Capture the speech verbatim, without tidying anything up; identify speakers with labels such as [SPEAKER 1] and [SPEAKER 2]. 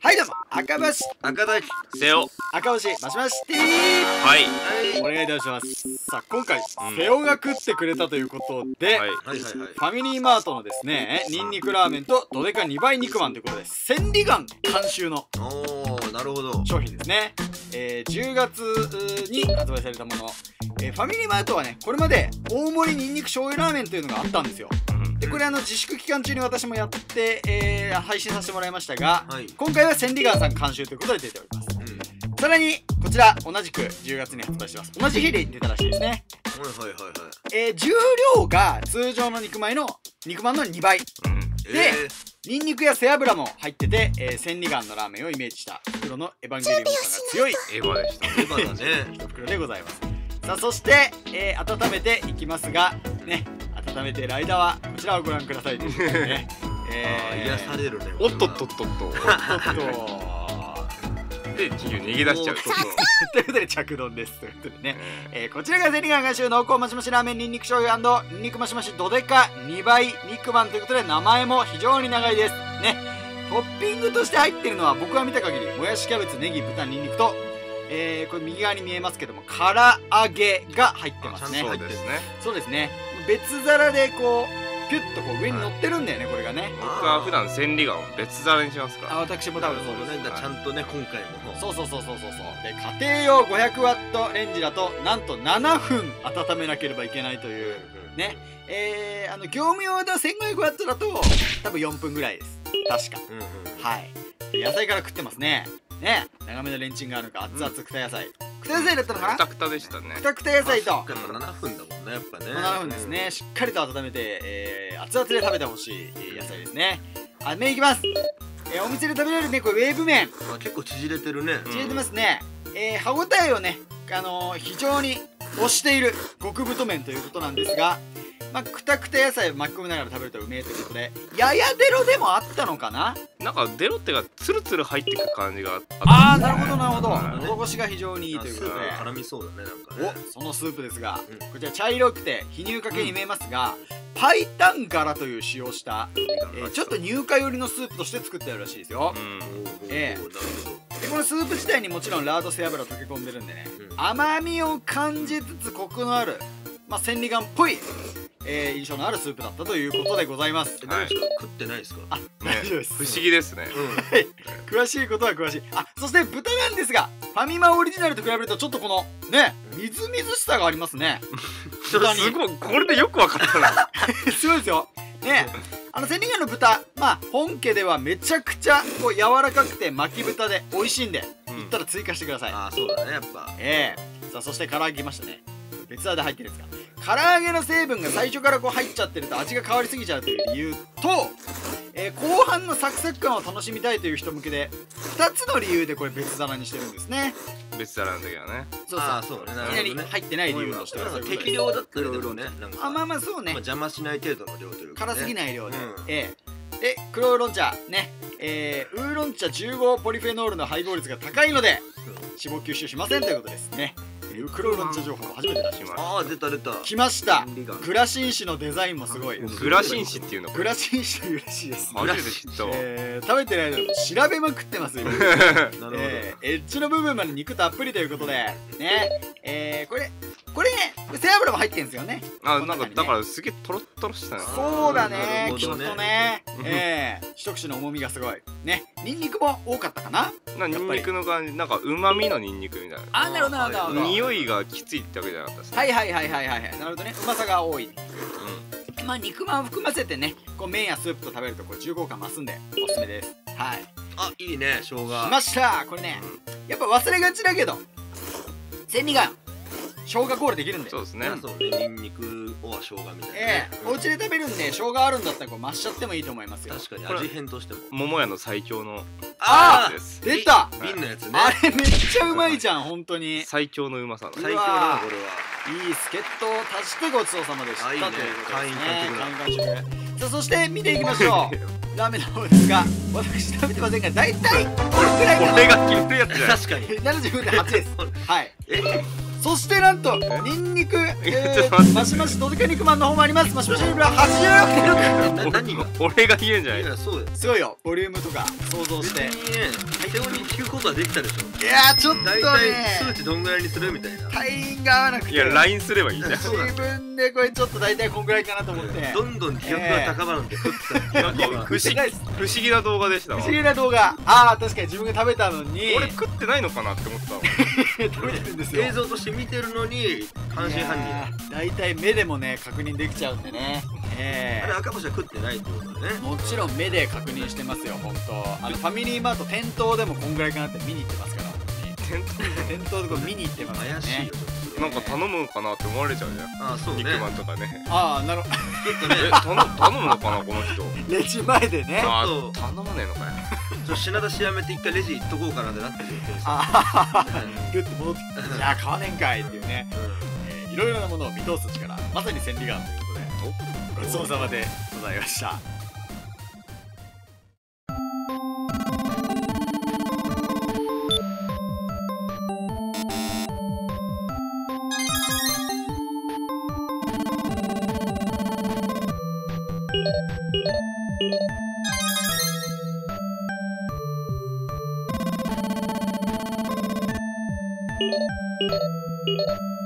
[SPEAKER 1] はいどうも、赤橋
[SPEAKER 2] 赤田
[SPEAKER 3] せよ。
[SPEAKER 1] 赤星マシマシティー
[SPEAKER 3] はい。
[SPEAKER 1] お願いいたします。さあ今回、瀬尾が食ってくれたということで、
[SPEAKER 3] はい。
[SPEAKER 2] はいはいはい。
[SPEAKER 1] ファミリーマートのですねニンニクラーメンとドデカにばい肉まんということで千里眼監修の
[SPEAKER 2] おお、なるほど。
[SPEAKER 1] 商品ですね。えー、じゅうがつに発売されたもの、えー、ファミリーマートはねこれまで大盛りニンニク醤油ラーメンというのがあったんですよ。でこれあの自粛期間中に私もやって、えー、配信させてもらいましたが、はい、今回は千里眼さん監修ということで出ております。うん、さらにこちら同じくじゅうがつに発売してます。同じ日で出たらしいですね。はい
[SPEAKER 2] はいはいはい。
[SPEAKER 1] えー、重量が通常の肉まんの肉まんのにばい、うん、で、えー、ニンニクや背脂も入ってて、えー、千里眼のラーメンをイメージした袋のエヴァンゲリオン感が強い
[SPEAKER 3] エヴァでした。エヴァだね。
[SPEAKER 1] 一袋でございます。さあそして、えー、温めていきますがね、温めている間はこちらをご覧くださいということでね。
[SPEAKER 2] えー、癒されるね。
[SPEAKER 3] おっとっとっとっと。おっとっと。で逃げ出しちゃう。
[SPEAKER 1] ということで着丼です。ということでね、えー、こちらが千里眼監修濃厚マシマシラーメンニンニク醤油&ニンニクマシマシドデカにばい肉まんということで名前も非常に長いですね。トッピングとして入っているのは僕が見た限りもやしキャベツネギ豚ニンニクと、えー、これ右側に見えますけども唐揚げが入ってますね。
[SPEAKER 3] そうですね。
[SPEAKER 1] そうですね。別皿でこうピュッとこう上に乗ってるんだよね、はい、これがね。
[SPEAKER 3] 僕は普段千里眼を別皿にしますから。
[SPEAKER 1] あ、私も多分そうですね。
[SPEAKER 2] ちゃんとね今回も
[SPEAKER 1] そうそうそうそうそうそう。で家庭用ごひゃくワットレンジだとなんとななふん温めなければいけないというね。えー、あの業務用のせんごひゃくワットだと多分よんぷんぐらいです。確か。うんうん、はい。野菜から食ってますね。ね、長めのレンチンがあるのか熱々くた野菜。くた野菜だったのかな？
[SPEAKER 3] くたくたでしたね。
[SPEAKER 1] くたくた野菜と。
[SPEAKER 2] ななふんだもんねやっぱね。
[SPEAKER 1] ななふんですね。しっかりと温めて、えー、熱々で食べてほしい野菜ですね。あ、麺いきます。えー、お店で食べられるねこれウェーブ麺。
[SPEAKER 2] あ、結構縮れてるね。
[SPEAKER 1] 縮れてますね。えー、歯ごたえをね、あのー、非常に推している極太麺ということなんですが、まあ、くたくた野菜を巻き込みながら食べるとうめえということで、ややデロでもあったのかな。
[SPEAKER 3] なんかデロってがツルツル入ってく感じがあった、ね。
[SPEAKER 1] ああ、なるほどなるほど。喉越しが非常にいいということで。
[SPEAKER 2] 絡みそうだねなんかね。
[SPEAKER 1] お、そのスープですが、うん、こちら茶色くて非乳化系に見えますが、うん、パイタンガラという使用した、えー、ちょっと乳化寄りのスープとして作ってあるらしいですよ。うん、えー、でこのスープ自体にもちろんラード背脂溶け込んでるんでね、うん、甘みを感じつつコクのある、まあ、千里眼っぽいえー、印象のあるスープだったということでございます。
[SPEAKER 2] はい、食ってないですか？
[SPEAKER 1] あ、大丈夫です。
[SPEAKER 3] 不思議ですね。
[SPEAKER 1] はい、詳しいことは詳しい。あ、そして豚なんですが、ファミマオリジナルと比べるとちょっとこのね、みずみずしさがありますね。
[SPEAKER 3] すごい、これでよくわかったな。
[SPEAKER 1] すごいですよ。ね、あの千里眼の豚、まあ本家ではめちゃくちゃこう柔らかくて巻き豚で美味しいんで、うん、いったら追加してください。
[SPEAKER 2] あ、そうだねやっぱ。
[SPEAKER 1] ええー、さあそして唐揚げきましたね。別皿で入ってるんですか。唐揚げの成分が最初からこう入っちゃってると味が変わりすぎちゃうという理由と、えー、後半のサクサク感を楽しみたいという人向けでふたつの理由でこれ別皿にしてるんですね。
[SPEAKER 3] 別皿の時はね。
[SPEAKER 1] そうそうそうね。いきなり入ってない理由としては
[SPEAKER 2] 適量だったらでもね、
[SPEAKER 1] あ、まあまあそうね、
[SPEAKER 2] 邪魔しない程度の量というか、
[SPEAKER 1] 辛すぎない量で、ええで黒ウーロン茶ね、えー、ウーロン茶じゅうごポリフェノールの配合率が高いので脂肪吸収しませんということですね。黒ウーロン茶情報初めて出しました。
[SPEAKER 2] ああ、出た出た。
[SPEAKER 1] 来ました。グラシン紙のデザインもすごい。
[SPEAKER 3] グラシン紙っていうの？
[SPEAKER 1] グラシン紙というらしいです。
[SPEAKER 3] 初めて知ったわ。
[SPEAKER 1] えー、食べてないのに調べまくってますよ。えー、エッジの部分まで肉たっぷりということでね、えー、これこれね、背脂も入ってんですよね。
[SPEAKER 3] あ、なんかだからすげえトロットロしたね。
[SPEAKER 1] そうだね、きっとね。ええ、一口の重みがすごいね。ニンニクも多かったかな。
[SPEAKER 3] ニンニクの感じ、なんか旨味のニンニクみたいな。
[SPEAKER 1] あ、なるほどなるほど。
[SPEAKER 3] 匂いがきついってわけじゃなかったです。
[SPEAKER 1] はいはいはいはいはい。なるほどね、うまさが多い。うん。まあ肉まんを含ませてね、こう麺やスープと食べるとこう重厚感増すんでおすすめです。はい。
[SPEAKER 2] あ、いいね、生姜。
[SPEAKER 1] 来ました。これね、やっぱ忘れがちだけど、千里眼。生姜コールできるんで。
[SPEAKER 3] そうですね。
[SPEAKER 2] そうね、ニンニクは生姜みたいな。
[SPEAKER 1] ええ、お家で食べるんで生姜あるんだったらこう増しちゃってもいいと思いますよ。
[SPEAKER 2] 確かに味変としても。
[SPEAKER 3] 桃屋の最強の
[SPEAKER 1] ああ、出た。
[SPEAKER 2] 瓶のやつね。
[SPEAKER 1] あれめっちゃうまいじゃん本当に。
[SPEAKER 3] 最強のうまさ。
[SPEAKER 2] 最強だなこれは。
[SPEAKER 1] いい助っ人を足してごちそうさまでしたということですね。さあそして見ていきましょう。ラーメンの方ですが、私食べてませんが大体これぐらいかな。
[SPEAKER 3] これが決めるやつじゃん。
[SPEAKER 2] 確かに。
[SPEAKER 1] ななじゅうごてんはちです。はい。え。そそしてなんとニンニク
[SPEAKER 3] ちょっ
[SPEAKER 1] え
[SPEAKER 3] と待って
[SPEAKER 1] ーマシマシ届け肉まんの方もあります。マシマシレベルはちじゅうろくてんろく。
[SPEAKER 2] な何が
[SPEAKER 3] 俺が言うんじゃない
[SPEAKER 2] いやそうだよ
[SPEAKER 1] すごいよ、ボリュームとか想像
[SPEAKER 2] 別
[SPEAKER 1] して。
[SPEAKER 2] にね手に聞くことはできたでしょ。
[SPEAKER 1] いやーちょっと
[SPEAKER 2] 大体数
[SPEAKER 1] ね
[SPEAKER 2] 値どんぐらいにするみたいな。
[SPEAKER 1] タイミングが合わなくて、
[SPEAKER 3] いや ライン すればいいじゃん。
[SPEAKER 2] そうなん
[SPEAKER 1] 自
[SPEAKER 2] だよ
[SPEAKER 1] 分でこれちょっと大体こんぐらいかなと思って
[SPEAKER 2] どんどん企画が高まるんで食ってたら
[SPEAKER 3] なんか不思議不思議な動画でしたわ。
[SPEAKER 1] 不思議な動画。ああ確かに自分が食べたのに
[SPEAKER 3] 俺食ってないのかなって思ってたわ。
[SPEAKER 1] 食べてるんですよ。
[SPEAKER 2] 映像として見てるのに半信半疑。
[SPEAKER 1] 大体目でもね確認できちゃうんでね。ええ
[SPEAKER 2] あれ赤星は食ってないってことだね。
[SPEAKER 1] もちろん目で確認してますよ本当。あのファミリーマート店頭でもこんぐらいかなって見に行ってますから。
[SPEAKER 3] 店頭
[SPEAKER 1] 店頭でこれ見に行ってますからね。
[SPEAKER 2] 怪しいよ。
[SPEAKER 3] なんか頼むのかなって思われちゃうじゃん。
[SPEAKER 2] ああそうね。
[SPEAKER 3] 肉まんとかね。
[SPEAKER 1] ああなるほど。
[SPEAKER 2] ちょっとね
[SPEAKER 3] え頼頼むのかなこの人。
[SPEAKER 1] レジ前でね。
[SPEAKER 3] あ
[SPEAKER 2] ちょっと
[SPEAKER 3] 頼まねえのかよ。
[SPEAKER 2] ちょっと品出しやめて一回レジ行っとこうかなってなってるよ店員さん。
[SPEAKER 1] ああグッて戻ってきてじゃあ買わねんかいっていうね。えーいろいろなものを見通す力、まさに千里眼ということでごちそうさまでございました。
[SPEAKER 4] you